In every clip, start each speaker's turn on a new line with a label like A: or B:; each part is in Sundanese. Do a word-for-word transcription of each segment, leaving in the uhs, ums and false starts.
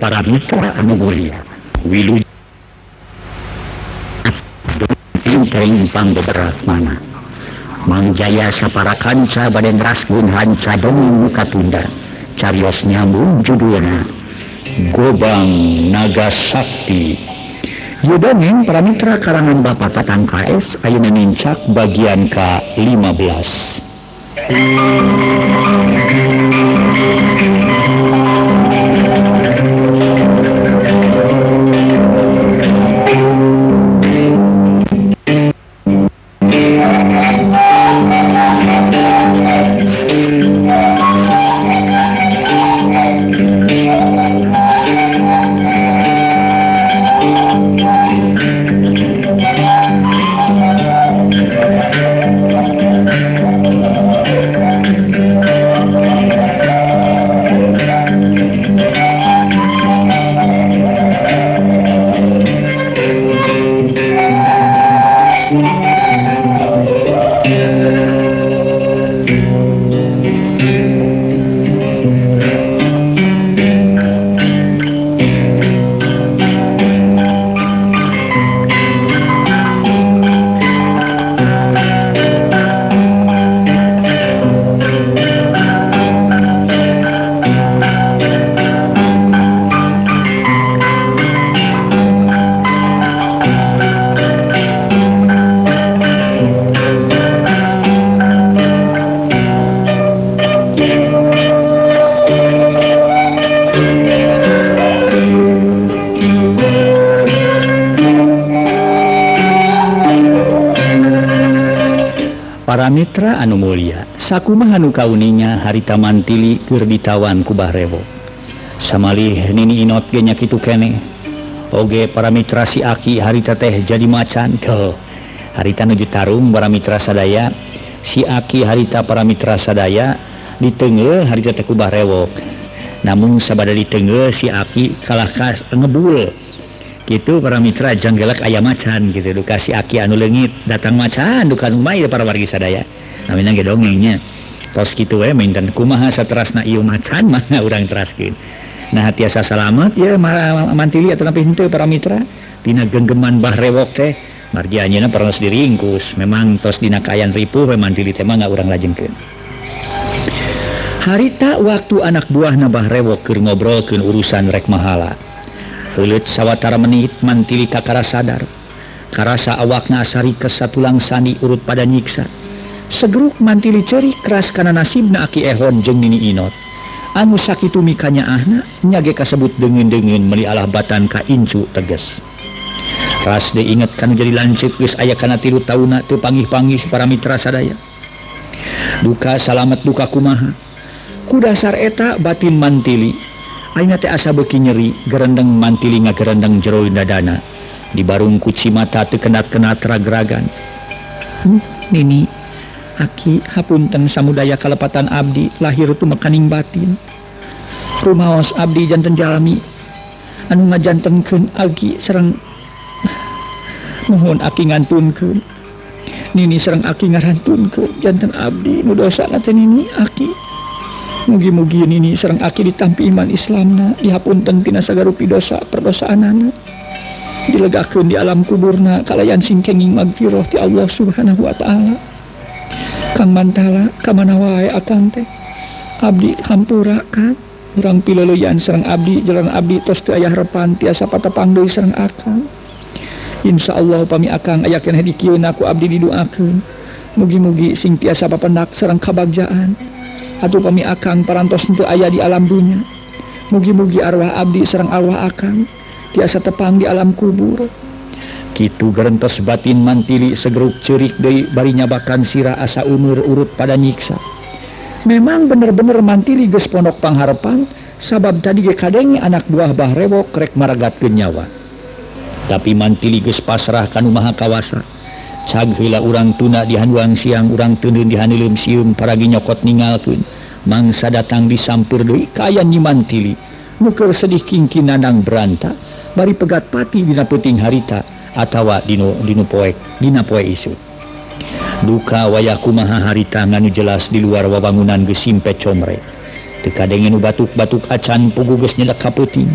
A: para mitra anu mulia wilujeng tering pangbeberat mana mangjaya sapara kanca bade ngraskeun hanca dongeng muka tunda carios nyambung judulna Gobang Naga Sakti. Ieu dongeng para mitra karangan Bapak Tatang K S ayeuna nincak bagian ka lima belas. Para mitra anu mulia, sakumaha nu kauninya harita mantili keur ditawan ku Bahrewo. Samalih Nini Inot ge nya kitu keneh. Oge para mitra si Aki harita teh jadi macan. Tuh, harita nuju tarung para mitra sadaya, si Aki harita para mitra sadaya diteungeuh harita teh ku Bahrewo. Namun sabada diteungeuh si Aki kalah ka ngebul. Gitu para mitra janggelak aya macan gitu duka si Aki anu leungit datang macan duka anu may para wargi sadaya namina ge dongengnya tos kitu we minten kumaha saterasna ieu macan mah urang teraskeun nah tiasa salamet ya mantili atuh nepi henteu para mitra tina genggeman Bahrewok teh margi anjeunna parantos diringkus memang tos dina kaayaan ripuh we mantili teh mah urang lajengkeun. Harita waktu anak buahna Bahrewok keur ngobrolkeun urusan rek mahala heuleut sawatara menit mantili kakara sadar karasa awakna asari kesatulang sani urut pada nyiksa segeruk mantili ceurik keras kana nasibna Aki Ehon jeung Nini Inot anu sakitu mikanya ahna nya ge kasebut deungeun-deungeun meuli alah batan ka incu teges ras deui inget kanu jadi lancip geus aya kana tilu tauna teu panggih-panggih para mitra sadaya duka salamet duka kumaha ku dasar eta batin mantili ayeuna teh asa beuki nyeri gerendeng mantili ngagerendeng jero dadana di barung kuci mata teu kenat-kenat rag-ragan. hmm, Nini Aki hapunten samudaya kalepatan abdi lahir tu makaning batin rumaos abdi janten jalmi anu ngajantenkeun Aki sareng nuhun Aki ngantunkeun Nini sareng Aki ngarantunkeun janten abdi nu dosana teh Nini Aki mugi-mugi Nini sareng Aki ditampi iman Islamna dihapunten tina sagarupi dosa perdosaanana dilegakeun di alam kuburna kalayan singkenging magfirah ti Allah Subhanahu wa taala. Kang Mantala kamana wae akang teh abdi hampura kan urang pileuleyan sareng abdi jalan abdi tos teu aya harepan tiasa patepang deui sareng akang. Insyaallah pami akang aya keneh dikieuna ku abdi didoakeun mugi-mugi sing tiasa papendak sareng kabagjaan atuh pami akang parantos teu aya di alam dunya mugi-mugi arwah abdi sareng arwah akang tiasa tepang di alam kubur. Kitu gerentos batin mantili segeruk ceurik deui bari nyabakan sira asa umur urut pada nyiksa. Memang bener-bener mantili geus pondok pangharepan sabab tadi ge kadenge anak buah Bahrewok rek maragatkeun nyawa. Tapi mantili geus pasrah kanu Maha Kawasa. Cag heula urang tuna di handuang siang urang teuneun di haneuleuum sieum paragi nyokot ningalkeun mangsa datang disampeur deui ka aya Nyi Mantili nu keur sedih kingkinanang beranta bari pegat pati dina peuting harita atawa dinu dinu poek dina poe isu. Duka wayah kumaha harita nganu jelas di luar wawangunan geus simpe comre teu kadenge nu batuk-batuk acan pugu geus nyedek ka peuting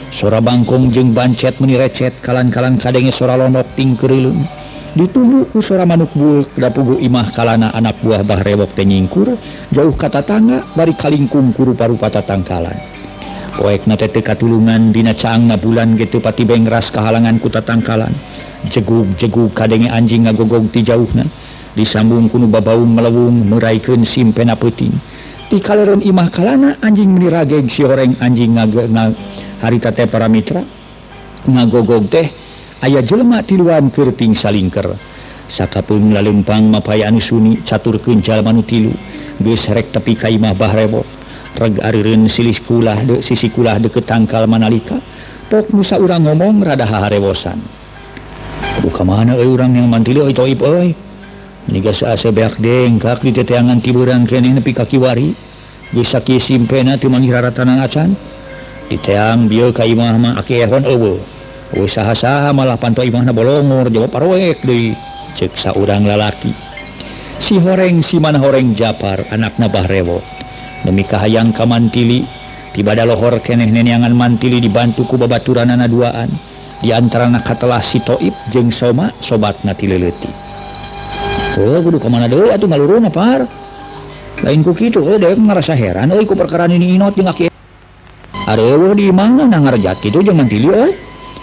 A: Sora bangkong jeung bancet meni recet kalan-kalan kadenge sora lonok ting kereulung ditunggu ku sora manuk bueuk da puguh imah kalana anak buah bah rewok teh nyingkur jauh ka tatangga bari kalingkung ku rupa-rupa tatangkalan poekna teh teu katulungan dina caangna bulan ge teu pati bengras kahalangan ku tatangkalan jegug-jegug kadenge anjing ngagogog ti jauhna disambung ku nu babaung melewung meraikeun simpena peuting ti kalereun imah kalana anjing meni rageg si horeng anjing ngage ngag harita teh para mitra ngagogog teh aya jelema tiluan keur ting salingker sakapeung lalempang mapaya anu suni caturkeun jalma nu tilu geus rek tepi ka imah bah rewok reg arireun silih kulah de sisi kulah deukeut tangkal manalika pok nu saurang ngomong rada haharewosan kudu ka mana euy urang yang mantili euy toib euy niga saase beak dengkak di teteangan tibeurang keneh nepi ka kiwari geus sakieu simpena teu manggih raratanang acan di teang bieu ka imah mah aki ehon eueuh eueuh saha-saha malah panto imahna bolongor jawab parowek deui ceuk saurang lalaki si horeng si mana horeng Japar anakna bah rewok demi kahayang ka mantili tibada lohor keneh neneangan mantili dibantu ku babaturanana duaan di antarana katelah si Toib jeung Soma sobatna ti leuleutik heuh kudu ka mana deui atuh ngaluruna par lain ku kitu euy dewek ngarasa heran euy ku perkara nini inot jeung aki areueuh di imahna nangarjat kitu jeung mantili euy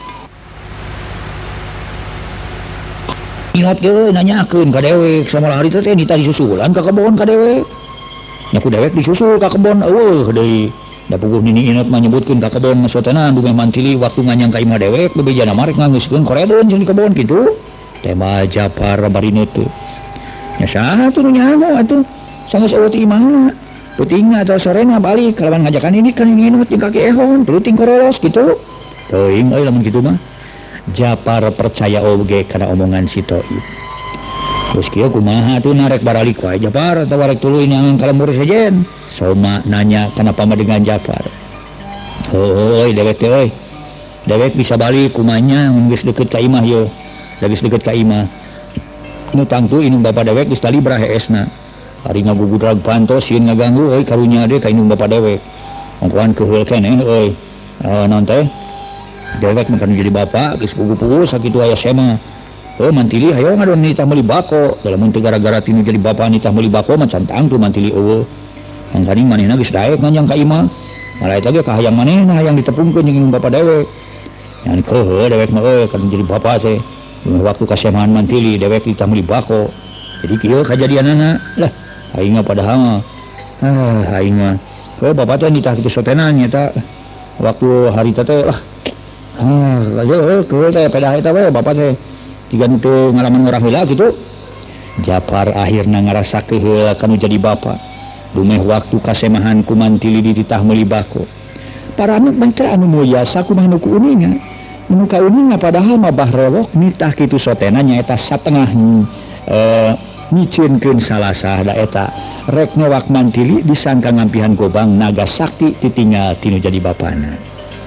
A: inot ge nanyakeun ka dewek samola hari teh nita disusulan ka kebon ka dewek nya ku dewek disusul ka kebon eueuh deui da puguh nini inot mah nyebutkeun ka kebon masotana dumeh mantili waktu nganyang ka imah dewek bebejana mah rek nganggeuskeun koredon jeung di kebon kitu teh mah Japar barineut teu nya saha atuh nu nyaho atuh sanggeus eueuh ti imahna peutingna atau sorena balik kalawan ngajakan ini kan ini inot jeung kaki ehon tuluting korolos kitu teuing euy lamun kitu mah Japar percaya oge kana omongan si Toib. Terus kieu kumaha tuh narek baralik wae Japar atawa rek tuluy neangan kalembur sejen. Soma nanya kenapa dengan Japar. Heuh dewek teh euy. Dewek bisa balik kumanya mun geus deukeut ka imah yeuh. Da geus deukeut ka imah. Nu tangtu inung bapa dewek geus tali baraha esna. Ari ngagugudrag pantos sieun ngaganggu euy karunya deui ka inung bapa dewek. Ongkoan keheul keneh euy. Uh, non teh dewek makan jadi bapak geus pugu-pugu sakitu aya sema oh mantili hayo ngadon nitah meuli bako dalam mun teu gara-gara tinu jadi bapak nitah meuli bako mah cantang tuh mantili eueuh angkani manehna geus daek nganjang ka imah malah eta ge kahayang manehna hayang ditepungkeun jeung bapak dewek yang keuheuh dewek mah euy kan jadi bapak teh waktu kasemaan mantili dewek nitah meuli bako jadi kieu kajadianana lah aing mah padahal mah ah aing mah oh bapak teh nitah kitu sotena nyata waktu hari teh lah ah, ayo keul teh pedah eta we bapak teh tiga itu ngalaman ngorah heula gitu. Japar akhirna ngarasa keheul kanu jadi bapak. Lumeh waktu kasemahan ku mantili di titah meuli bako. Para anak bangsa anu mulia sakumaha nu ku uninga. Nu ka uninga padahal mah bah rewok nitah kitu sotena nyaeta satengah eh nyicieunkeun salasah da eta rek ngewak mantili disangka ngampihan gobang naga sakti titinggal tinu jadi bapana.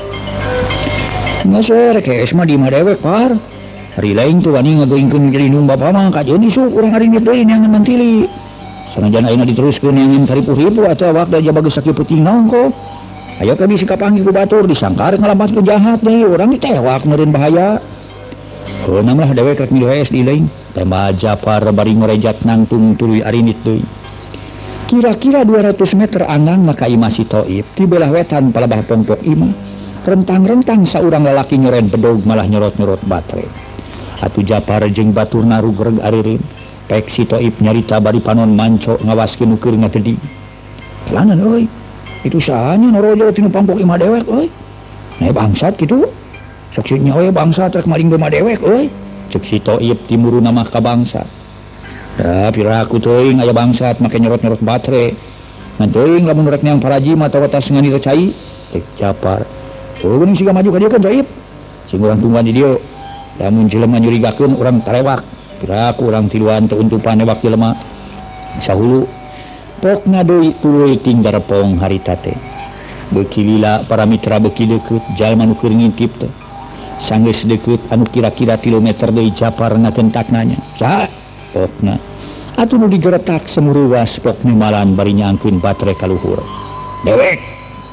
A: Ngasih rek es mah di imah dewek par hari lain tuh wani ngagoingkeun jadi nung bapa mah kajeun isuk urang ari deui neangan mantili sanajan ayeuna diteruskeun neangan karipu-ripu atuh awak da jabageus sakieu peuting naon ko aya ka bisi kapanggih ku batur disangka rek ngalamatkeun jahat deui urang ditewak meureun bahaya heunam lah dewek rek milu es di leuing teh mah Japar bari ngorejat nangtung tuluy arinit deui kira-kira dua ratus meter angang maka imah si Toib ti belah wetan palebah pongpok imah rentang-rentang saurang lalaki nyoren bedog malah nyorot-nyorot baterai atuh Japar jeung baturna rugreg aririn pek si Toib nyarita bari panon manco ngawaskeun nu keur ngateuing kelanan euy itu sahanya norojo tinu pampok imah dewek euy nae bangsat kitu sok nya we bangsat rek maling imah dewek euy ceuk si Toib timuruna mah ka bangsat da piraku teuing aya bangsat make nyorot-nyorot baterai ngan teuing lamun rek neang parajim atawa tas ngani recai ceuk Japar oh geuning siga maju ka dieu kan Toib sing urang tungguan di dieu lamun jelema nyurigakeun urang tarewak piraku urang tiluan teu untupan ewak jelema sahulu pokna deui tuluy ting darepong harita teh beuki lila para mitra beuki deukeut jalma nu keur ngintip teh sanggeus deukeut anu kira-kira tilu meter deui Japar ngakentakna nya saha pokna atuh nu digeretak semuruwas pokna malan bari nyaangkeun baterai ka luhur dewek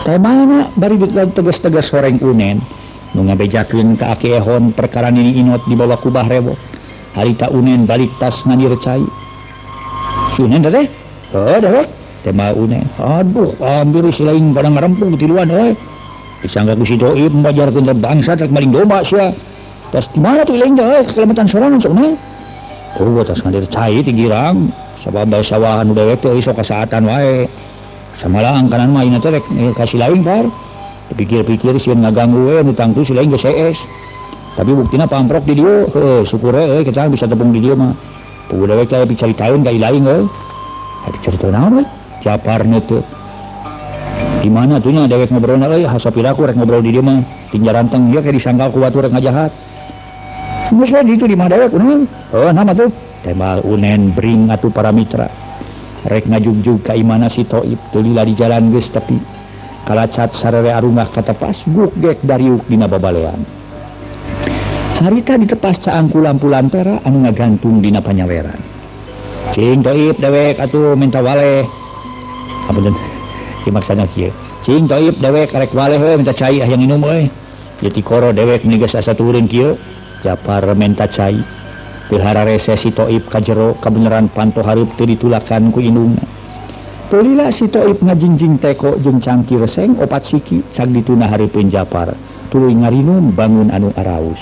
A: Temana bari tegas-tegas horeng unen nu ngabejakeun ka Aki Ehon perkara Nini Inot dibawa ku Bahrewo. Harita unen balik tas ngani recai. Si unen teh? Heuh dewek. Tema unen. Aduh, ambil si lain barang ngarempung tiluan euy. Disangka ku si Toib membajarkeun bangsa tak maling domba sia. Tas di mana tuh lain teh kekelamatan sorangan sok unen. Oh, tas ngani recai ti girang. Sabab bae sawahan nu dewek teh sok kasaatan wae. Samalang kanan mah ina teh rek kasih lain par. Dipikir-pikir sieun ngaganggu we nu tangtu si lain geus C S. Tapi buktina pamprok di dieu, heuh syukur we kita bisa tepung di dieu mah. Puguh dewek teh picaritaeun ka ilaing euy. Atuh carita naon we? Japarna teh. Di mana tuh nya dewek ngobrolna euy hasapiraku rek ngobrol di dieu mah. Tinjaran teng ieu kayak disangkal ku batur rek ngajahat. Geus we di itu di mana dewek unen? Heuh nama tuh? Tema unen bring atuh para mitra. Rek ngajugjug ka imana si Toib teu lila di jalan geus tapi kalacat sarere arungah katepas guk-gek dariuk dina babalean. Harita ditepas caangku lampu lantera anu ngagantung dina panyaweran. Cing Toib dewek atuh minta waleh. Apunten. Ieu maksana kieu. Cing Toib dewek rek waleh we minta cai hayang minum euy. Ieu ti koro dewek meni geus asa turun kieu. Japar minta cai. Pilhara rese si Toib ka jero kabeneran panto hareup teu ditulakan ku indungna. Teu lila si Toib ngajingjing teko jeung cangki reseng opat siki sag dituna hareupeun Japar. Tuluy ngarinum bangun anu araus.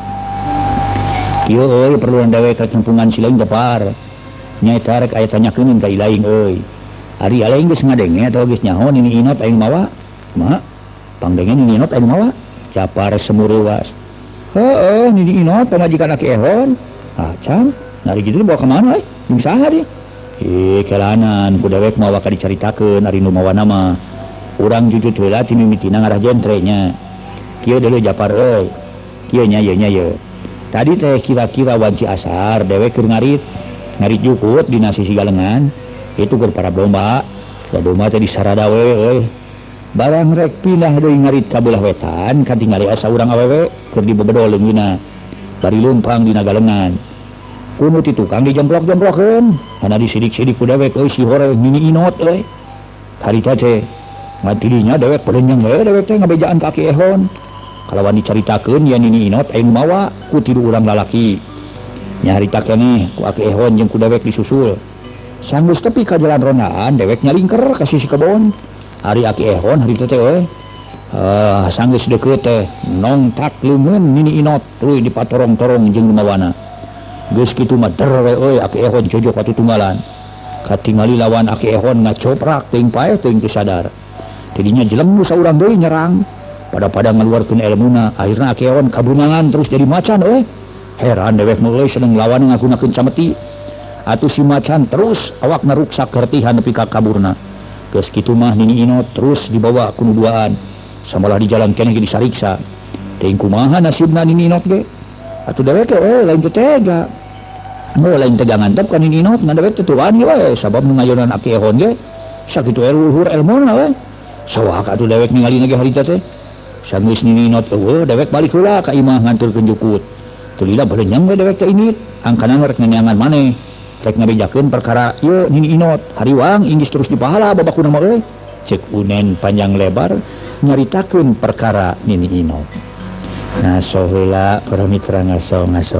A: Kieu euy perluan dewek rek nyempungan si lain Japar. Nya eta rek aya tanyakeun ka ilaing euy. Ari alaing geus ngadenge atawa geus nyaho Nini Inot aya mawa? Mak, pangdenge Nini Inot aya mawa? Japar semureuwas. Heueuh, Nini Inot pamajikan Aki Ehon. Acan, nari gitu bawa kemana eh? Jeung saha dia? Eh, kelanan, ku dewek mawa ka dicaritakeun ari nu mawa nama. Urang jujut heula ti mimitina ngarah jentrenya. Kieu deuleu Japar euy. Kieu nya ye nya ye. Tadi teh kira-kira wanci asar dewek keur ngarit. Ngarit jukut dina sisi galengan. Itu keur para domba. Da domba teh disarada we euy. Barang rek pindah deui ngarit ka beulah wetan kan tinggali asa urang awewe keur dibebedol leungeunna. Bari lumpang dina galengan. Kuno ti tukang dijemplok-jemplokkeun. Kana disidik-sidik ku dewek euy si hore Nini Inot euy. Harita teh matidinya dewek pelenjang we dewek teh ngabejaan ka Aki Ehon. Kalawan dicaritakeun ya Nini Inot aya nu mawa ku tilu urang lalaki. Nya harita keneh ku Aki Ehon jeung ku dewek disusul. Sanggeus tepi ka jalan rondaan dewek nyalingker ka sisi kebon. Ari Aki Ehon harita teh euy. Ah, sanggeus deukeut teh nongtak leungeun Nini Inot tuluy dipatorong-torong jeung lumawana. Geus kitu mah der we euy Aki Ehon jojok patutunggalan. Katingali lawan Aki Ehon ngacoprak teuing paeh teuing teu sadar. Tidinya jelemu saurang deui nyerang. Pada-pada ngaluarkeun elmuna, akhirna Aki Ehon kabunangan terus jadi macan euy. Heran dewek mah euy seneng lawan ngagunakeun cameti. Atuh si macan terus awakna ruksak kertihan nepi ka kaburna. Geus kitu mah Nini Inot terus dibawa ku nu duaan. Samalah di jalan keneh disariksa. Teuing kumaha nasibna Nini Inot ge? Atuh dewek teh we lain teu tega. Mun lain tega ngantep ka Nini Inot, ngan dewek teh tuan ge we sabab nu ngayonan Aki Ehon ge sakitu luhur elmuna we. Sawak atuh dewek ningalina ge harita teh. Sanggeus Nini Inot eueuh dewek balik heula ka imah nganturkeun jukut. Teu lila balenyang we dewek teh init, angkana rek nyanyangan maneh. Rek ngabejakeun perkara ieu Nini Inot, hariwang inggis terus dipahala babakuna mah euy. Cek unen panjang lebar nyaritakeun perkara Nini Inot. Ngaso heula para mitra ngaso ngaso.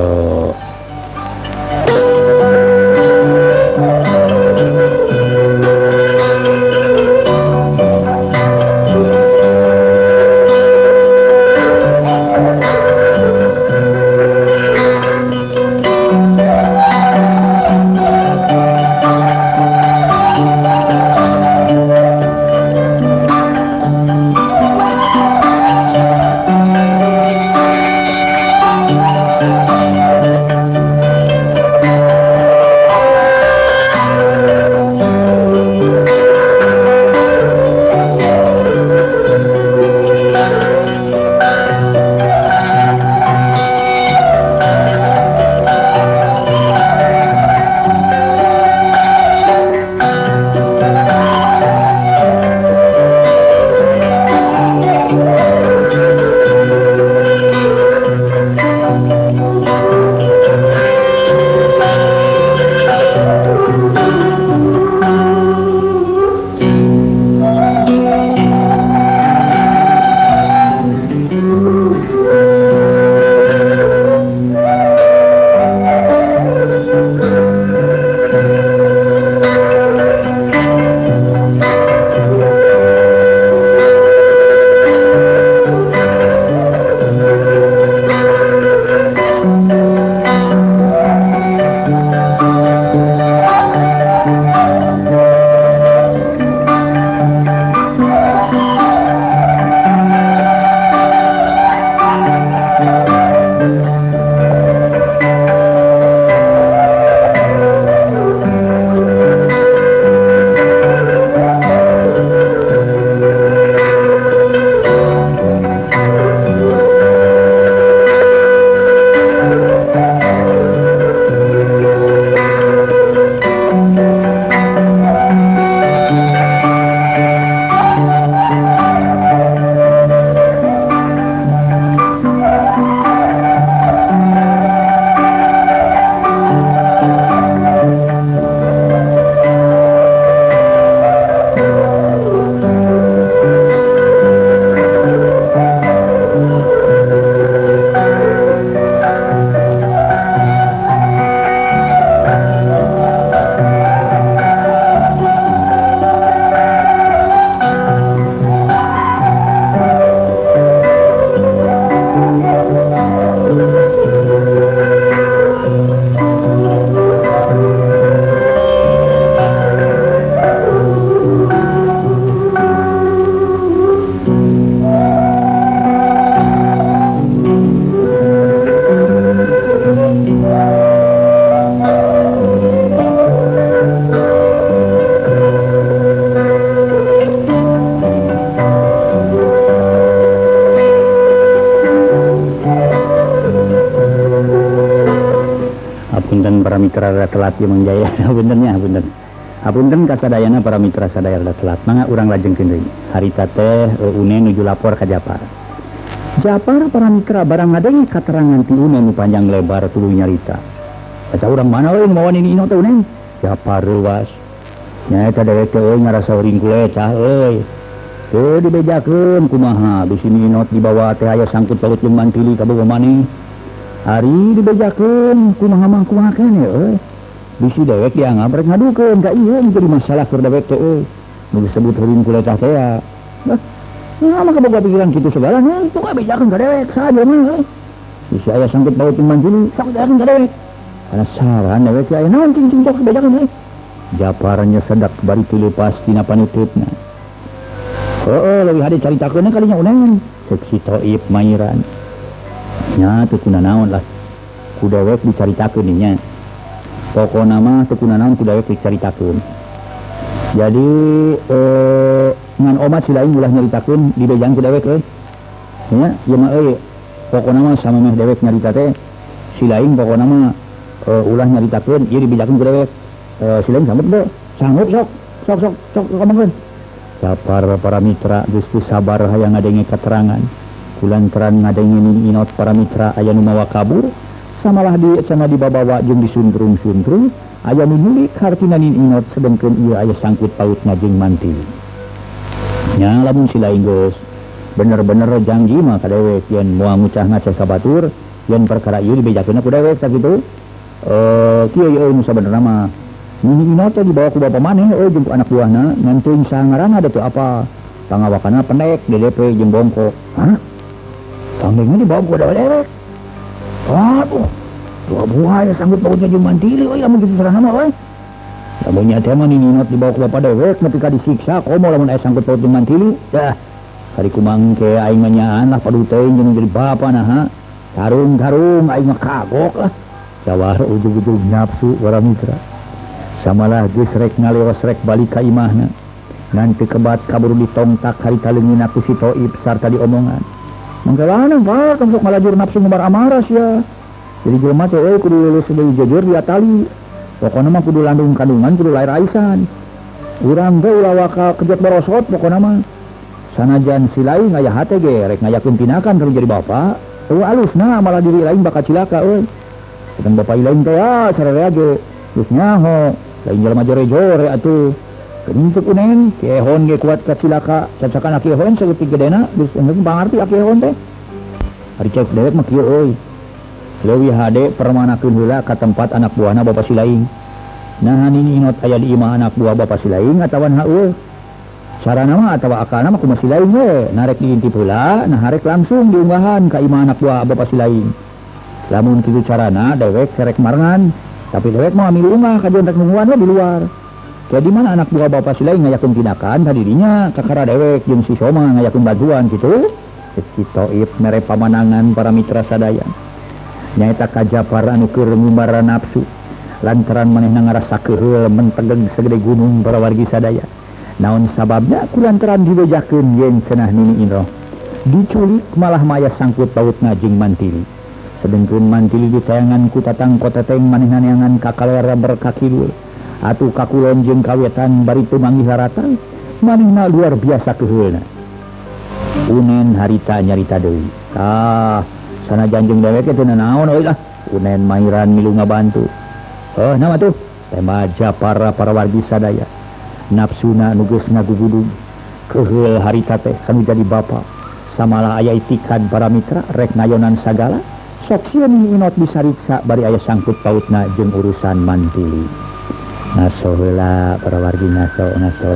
B: mitra rada telat ieu Mang Jaya. Benernya bener. Hapunten kasadayana para mitra sadaya rada telat. Mangga urang lajengkeun deui. Harita teh une nuju lapor ka Japar. Japar para mitra barang ngadenge katerangan ti une nu panjang lebar tuluy nyarita. Asa urang mana euy nu mawa nini ino teh une? Japar ruas. Nya eta dewek teh euy ngarasa uring kulecah euy. Teu dibejakeun kumaha bisi ninot dibawa teh aya sangkut paut jeung mantili ka beueuh maneh. Ari dibejakeun kumaha mah kumaha keneh euy. Bisi dewek dianggap rek ngadukeun ka ieu menjadi masalah keur dewek teh euy. Nu disebut uring kulecah teh ya. Bah, mah kaboga pikiran kitu segala nya tong bejakeun ka dewek saja mah euy. Bisi aya sangkut paut jeung mantili sok bejakeun ka dewek. Kana saran dewek aya naon cing-cing sok bejakeun euy. Japarnya sedak bari tilepas tina panutupna. Oh, lebih hade caritakeun kalinya unengan cek si Toib Mairan. Nya teu kuna naon lah. Ku dewek dicaritakeun nya. Pokona mah teu kuna naon ku dewek dicaritakeun. Jadi eh ngan omat si lain ulah nyaritakeun di bejang ku dewek euy. Nya, ieu mah euy pokona mah samemeh dewek nyarita teh si lain pokona mah uh, ulah nyaritakeun ieu dibejakeun ku dewek. Uh, si lain sanggup teu? Sanggup sok. Sok sok sok ngomongkeun. Japar para mitra Gusti sabar hayang ngadenge keterangan kulantaran ngadenge nini inot para mitra aya nu mawa kabur samalah di sana dibabawa jeung disuntrum-suntrum aya nu nyulik hartina nini inot sedengkeun ieu aya sangkut pautna jeung mantili nya lamun si lain geus bener-bener janji mah ka dewek yen moal ngucah ngaceh sabatur yen perkara ieu dibejakeun ku dewek sakitu eh kieu ieu nu sabenerna mah nini inot teh dibawa ku bapa maneh euy jeung anak buahna ngan teu sangaranna da teu apa pangawakana pendek D D P jeung bongkok. Hah? Panggengna dibawa ku dewek. Aduh. Dua buah ya sanggup pautnya jeung mantili euy lamun kitu sarana mah euy. Lamun nya teh mah nini inot dibawa ku bapa dewek nepi ka disiksa komo lamun aya sanggup paut jeung mantili. Dah. Hari kumang ke aing mah nyaan lah padu teuing jeung jadi bapa nah ha. Tarung-tarung aing mah kagok lah. Jawar ujug-ujug nafsu para mitra. Samalah geus rek ngaleos rek balik ka imahna ngan teu kebat kabur ditongtak harita leungina ku si Toib sarta diomongan manggalana Pak sok malajur nafsu ngumbar amaras ya jadi jelema teh euy kudu lulus deui jujur dia tali pokona mah kudu landung kandungan kudu lair aisan urang teh ulah waka kejot borosot pokona mah sanajan si lain aya hate ge rek ngayakeun tinakan keur jadi bapa eueuh alusna malah diri lain bakal cilaka euy dan bapa lain teh ah sararea ge geus nyaho lain jelema jore-jore atuh kenyuk unen kehon ge kuat ka cilaka cacakan akehon saeutik gedena geus enggeus pangarti akehon teh ari cek dewek mah kieu euy leuwih hade permanakeun heula ka tempat anak buahna bapa si laing nah nini inot aya di imah anak buah bapa si laing atawa heueuh carana mah atawa akalna mah kumaha si laing we narek diintip heula nah harek langsung diunggahan ka imah anak buah bapa si laing lamun kitu carana dewek serek marengan tapi dewek mau ambil unggah kajian rek nungguan di luar kayak di mana anak buah bapak si lain ngayakeun tindakan hadirinya kakara dewek jeung si Soma ngayakeun bantuan gitu si Toib mere pamanangan para mitra sadaya nyaeta ka Japar anu keur ngumbara nafsu lantaran manehna ngarasa keheul mentegeg segede gunung para wargi sadaya naon sababna kulantaran dibejakeun yen cenah nini Indro diculik malah maya sangkut pautna jeung mantili sedengkeun mantili ditayangan ku tatang koteteng manehna neangan ka kalera berkakidul atuh kakulon jeung kawetan bari teu manggih laratan manehna luar biasa keheulna unen harita nyarita deui tah sanajan jeung dewek teh naon euy lah unen Mairan milu ngabantu heuh naon atuh tema Japar para wargi sadaya nafsuna nu geus ngagugudug keheul harita teh kanu jadi bapa samalah aya itikad para mitra rek ngayonan sagala sok sieun inot disariksa bari aya sangkut pautna jeung urusan mantili ngaso heula para wargi ngaso ngaso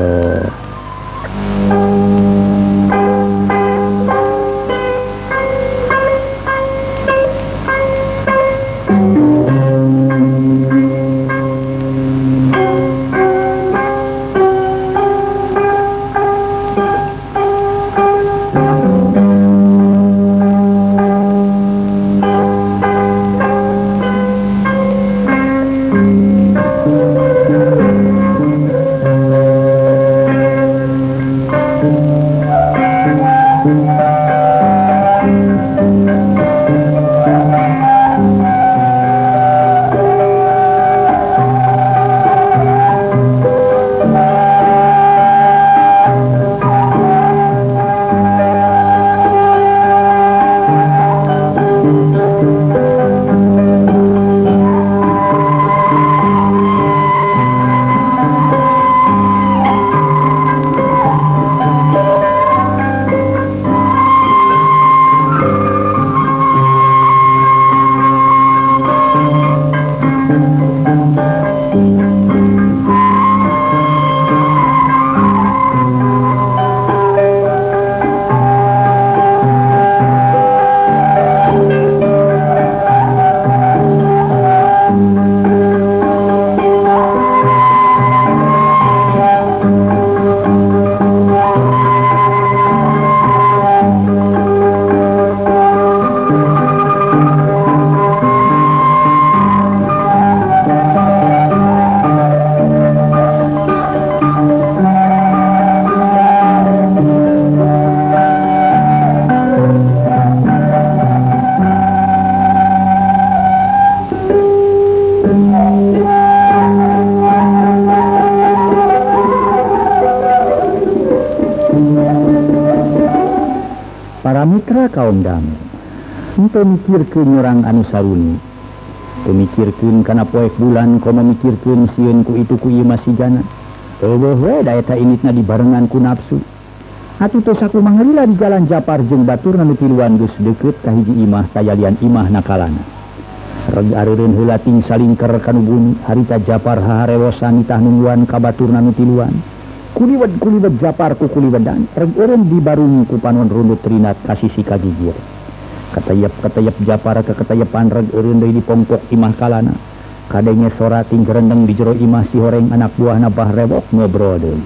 B: para mitra kaum dangu henteu mikirkeun urang anu saruni, teu mikirkeun kana poek bulan komo mikirkeun sieun ku itu ku ieu masih jana. Eueuh we da eta initna dibarengan ku nafsu. Atuh teu sakumaha heula di jalan Japar jeung baturna nu tiluan geus deukeut ka hiji imah tayalian imah nakalana. Reg areureun heula ting salingker kanu bumi, harita Japar haharewosan nitah nungguan ka baturna nu tiluan. Kuliwed-kuliwed Japar ku kuliwedan, reg eureun dibarungi ku panon rundut rinat ka sisi kagigir. Ketayep-ketayep Japar ke ketayepan reg eureun deui di pongpok imah kalana. Kadenge sora ting gerendeng di jero imah si horeng anak buahna Bah Rewok ngobrol deui.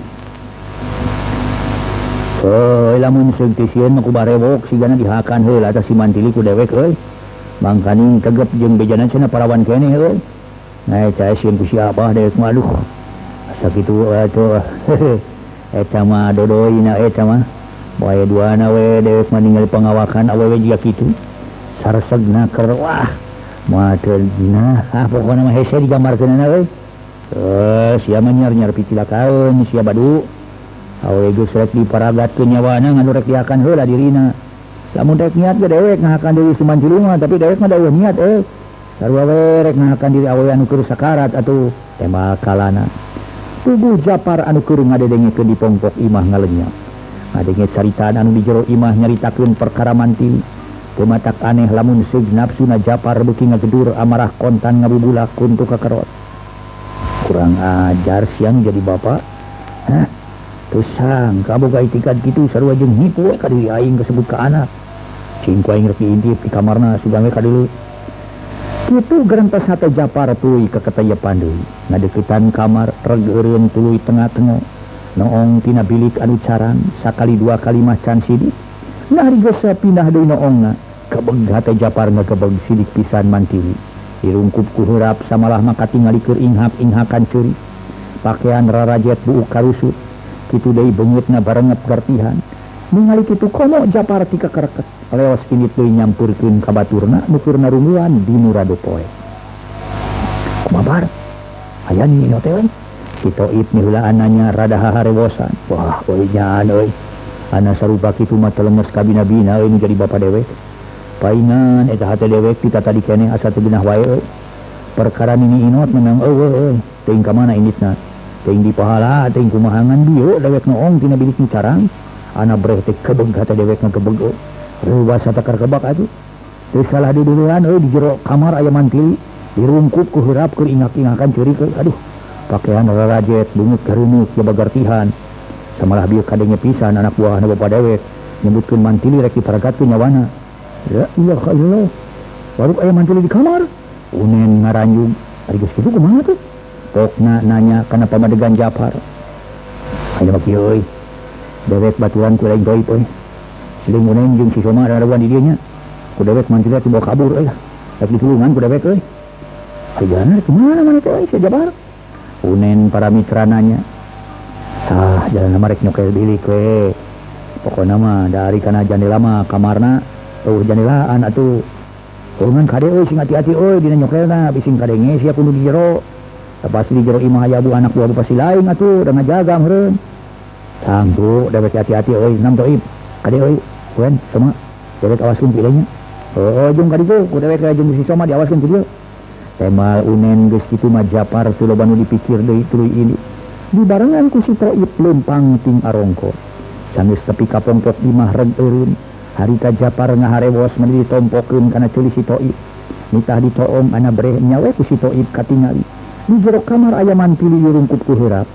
B: Euy lamun seug teh sieun ku Bah Rewok sigana dihakan heula tah si mantili ku dewek euy. Mangkaning tegep jeung bejana cenah parawan keneh euy. Nah eta sieun ku si Abah dewek mah aduh. Asa kitu atuh. Eta mah dodoina eta mah. Bae duana we dewek mah ningali pangawakan awewe jiga kitu. Saresegna keur wah. Moal teu nah pokona mah hese digambarkeunna euy. Eh sia mah nyar-nyar picilakaeun sia badu. Awewe geus rek diparagatkeun nyawana nganu rek diakan heula dirina. Lamun rek niat ge dewek ngahakan deui suman mah tapi dewek mah da eueuh niat euy. Sarua we rek ngahakan diri awewe anu keur sakarat atuh tembak kalana. Tubuh Japar anu keur ngadedengekeun di pongpok imah ngalenyap. Ngadenge caritaan anu di jero imah nyaritakeun perkara mantili. Teu matak aneh lamun seug nafsuna Japar beuki ngagedur amarah kontan ngabubulak kuntu kakerot. Kurang ajar siang jadi bapak. Hah? Teu sangka boga itikad kitu sarua jeung nipu we ka diri aing kasebut ka anak. Cing ku aing rek diintip di kamarna sugang we ka dieu. Kitu gerentos hate Japar tuluy ka ketayepan deui. Ngadeuketan kamar reg eureun tuluy tengah-tengah. Noong tina bilik anu caran sakali dua kali mah can sidik. Nah geus pindah deui noongna. Kebeg hate Japar ngakebeg sidik pisan mantili. Dirungkup ku heurap samalah maka tingali keur inghak-inghakan ceuri. Pakaian rarajet buuk karusut. Kitu deui beungeutna barengep gartihan. Ningali kitu komo Japar ti kakereket. Leos pinit deui nyampurkeun ka baturna nu keur narungguan di nurado poe. Kumabar? Aya nini teh we? Kito ip heula ananya rada haharewosan. Wah, euy nyaan euy. Ana sarupa kitu mah telemes ka bina-bina euy nu jadi bapa dewek. Paingan eta hate dewek ditata di keneh asa teu beunah wae euy. Perkara nini inot menang eueuh euy. Teuing ka mana initna? Teuing di pahala, teuing kumahangan dieu dewek noong tina bilik nu carang. Ana breh teh kebeg hate dewek ngakebeg euy. Reuwas satakar kebak atuh. Teu salah duduluan euy di jero kamar aya mantili. Dirungkup ku heurap keur ingak-ingakan ceuri euy. Aduh. Pakaian rarajet bungut kareunuk ya bagartihan. Samalah bieu kadenge pisan anak buahna bapa dewek nyebutkeun mantili rek diparagatkeun nyawana. Ya iya ka ieu. Baru aya mantili di kamar. Unen ngaranjung, ari geus kitu kumaha tuh? Pokna nanya kana pamadegan Japar. Aya mah kieu euy. Dewek baturan ku lain doib euy. Siling unen jeung si Soma rarawan di dieu nya. Ku dewek mantili teh bawa kabur euy. Rek ditulungan ku dewek euy. Ari gana kumaha mana teh euy si Japar? Unen para mitra nanya. Tah jalan nama rek nyokel bilik we. Pokona mah dari kana jandela mah kamarna eueuh jandelaan atuh. Urungan kade euy sing hati-hati euy dina nyokelna bising kadenge sia kudu di jero. Tepas di jero imah aya bu anak buah bapa si lain atuh da ngajaga meureun. Tanggu dewek hati-hati euy nam toib. Kade euy kuen sama dewek awaskeun pilehnya. Oh jeung ka ditu ku dewek jeung si Soma diawaskeun ku dieu. Temal unen geus kitu mah Japar teu loba nu dipikir deui tuluy ini. Dibarengan ku si Toib leumpang ting arongko. Sanggeus tepi ka pongpok imah reg eureun, harita Japar ngaharewos meuli ditompokeun kana ceuli si Toib. Nitah ditoong ana breh nyawe ku si Toib katingali. Di jero kamar aya mantili rungkup ku heurap.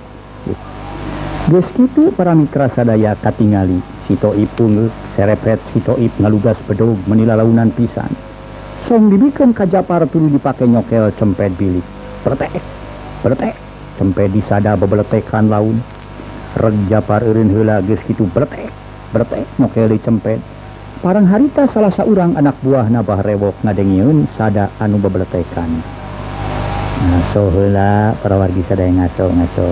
B: Geus kitu para mitra sadaya katingali. Si Toib ungeuk serepet si Toib ngalugas bedog meuni lalaunan pisan. Song dibikeun ka Japar tuluy dipake nyokel cempet bilik. Bertek, bertek, cempet disada bebeletekan laun. Reg Japar eureun heula geus kitu bertek, bertek nyokel di cempet. Parang harita salah saurang anak buahna Bah Rewok ngadengieun sada anu bebeletekan. Ngaso heula para wargi sadaya ngaso ngaso.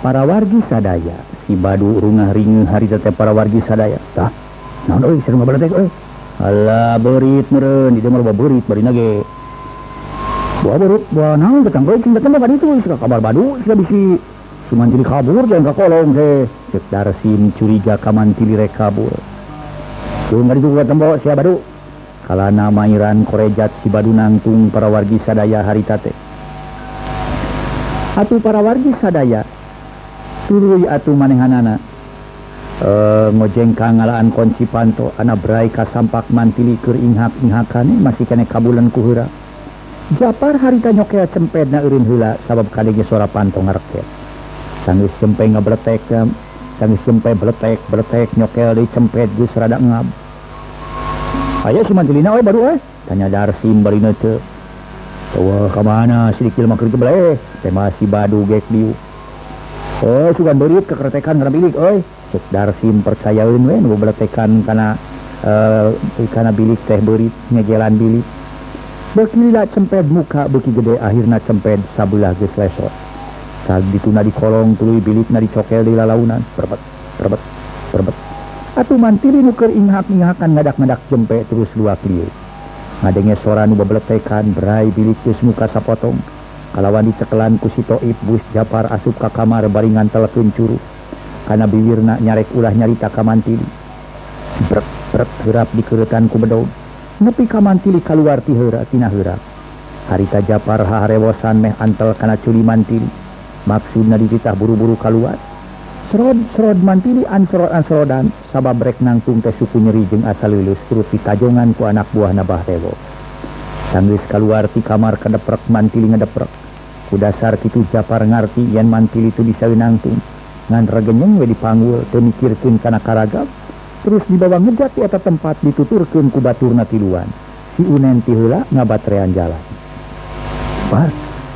B: para wargi sadaya si Badu rungah ringeuh harita teh para wargi sadaya tah naon euy sareng babaletek euy alah beurit meureun di dieu mah beurit barina ge bawa berit bawa naon datang euy cing datang ka ditu geus kabar Badu geus bisi si Mantili kabur jangan ka kolong teh cek Darsim curiga ka Mantili rek kabur tuh ngari juga tembo si Badu kalana mairan korejat si Badu nangtung para wargi sadaya harita teh atuh para wargi sadaya tuluy atuh manehanana e, ngojeng ka ngalaan kunci panto ana brai ka sampak Mantili keur inghak-inghakane masih kene kabulan ku heura Japar harita nyokea cempedna eureun heula sabab kadege suara panto ngareket sanggeus cempe ngabletek sanggeus cempe bletek bletek nyokel deui cemped geus rada ngab aya si Mantilina we Badu eh tanya Darsim barina teu tawa ka mana sidikil mah keur kebleh teh masih Badu gek diu oh sugan beurit kekeretekan kana bilik euy cek Darsim percayaeun we nu beletekan kana uh, kana bilik teh beurit ngegelan bilik beuki lila cemped muka beuki gede akhirna cemped sabelah geus lesot saat dituna di kolong tuluy bilikna dicokel di lalaunan perbet perbet perbet atuh Mantili nu keur inghak-inghakan ngadak-ngadak jempe terus luak lieu ngadenge sora nu babeletekan berai bilik geus muka sapotong kalawan dicekelan ku si Toib bus Japar asup ka kamar bari ngantelekeun curu kana bibirna nyarek ulah nyarita ka Mantili brek brek heurap dikeuretan ku bedog nepi ka Mantili kaluar ti heura tina heurap harita Japar haharewosan meh antel kana culi Mantili maksudna dititah buru-buru kaluar serod-serod Mantili anserod-anserodan sabab rek nangtung teh suku nyeri jeung asa leuleus turut ditajongan ku anak buahna Bahewo sanggeus kaluar ti kamar kadeprek Mantili ngadeprek ku dasar kitu Japar ngarti yen Mantili tu bisa nangtung ngan regenyeng we dipanggul teu mikirkeun kana karagap terus dibawa ngejat di eta tempat dituturkeun ku baturna tiluan si Unen ti heula ngabatrean jalan Par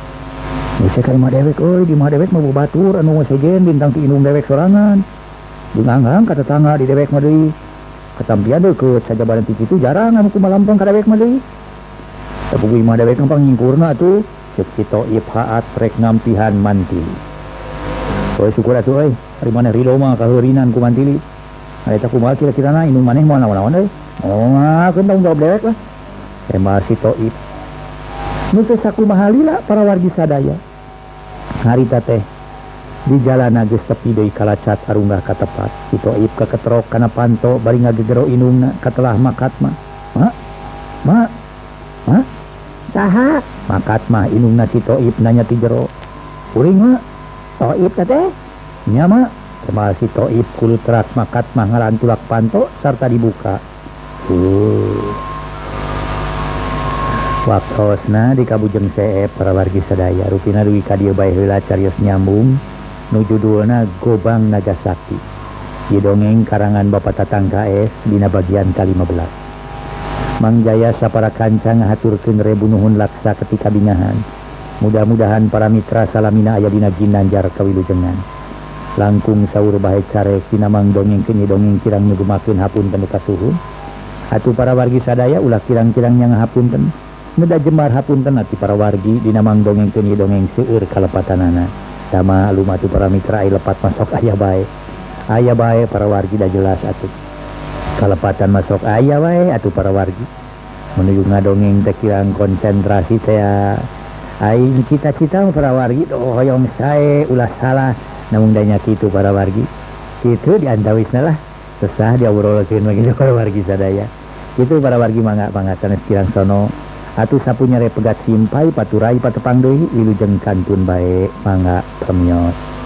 B: Bisa ka imah dewek, oi di imah dewek mah batur anu sejen bintang ti inung dewek sorangan. Jeung anggang ka tetangga di dewek mah deui. Katampian deukeut sajabaran ti kitu jarang anu kumalampang ka dewek mah deui. Sapugu imah dewek mah pangingkurna atuh ceuk si Toib haat rek ngampihan Mantili. Oi syukur atuh euy, ari maneh ridho mah kaheurinan ku Mantili. Eta kumaha kira-kirana inung maneh moal naon-naon euy. Oh ngakeun tanggung jawab dewek lah. Emah si Toib nutu sakumaha lila para wargi sadaya harita teh di jalana geus sepi deui kalacat arunggah ka tepat si Toib kaketrok kana panto bari ngagegero inungna katelah makat mah ma ma ma saha makat mah inungna si Toib nanya ti jero uring mah Toib teh nya mah kemal si Toib kulutrak makat mah ngarantulak panto sarta dibuka uh waktosna di Kabujeng C E para wargi sadaya rupina duwi ka dieu bae heula carios nyambung nu judulna Gobang Nagasaki di dongeng karangan Bapak Tatang K S dina bagian ka lima belas. Mang Jaya sapara kanca ngahaturkeun rebu nuhun laksa ketika bingahan. Mudah-mudahan para mitra salamina aya dina ginanjar kawilujengan. Langkung saur bae carek dina mang dongeng keun dongeng kirang nyugumakeun hapunten ka suhun. Atuh para wargi sadaya ulah kirang-kirang nya ngahapunten. Neda jembar hapunten ati para wargi dina mang dongeng keun dongeng seueur kalepatanana. Sama lumatu para mitra ai lepat masok aya bae. Aya bae para wargi da jelas atuh. Kalepatan masok aya wae atuh para wargi. Menuju ngadongeng teh kirang konsentrasi teh ai cita-cita para wargi oh hoyong sae ulah salah namun danya kitu para wargi. Kitu diantawisna lah. Tesah diobrolkeun mah kitu para wargi sadaya. Kitu para wargi mangga pangatan kirang sono atuh sapunya repegat simpai paturai patepang deui wilujeng kantun bae mangga premios.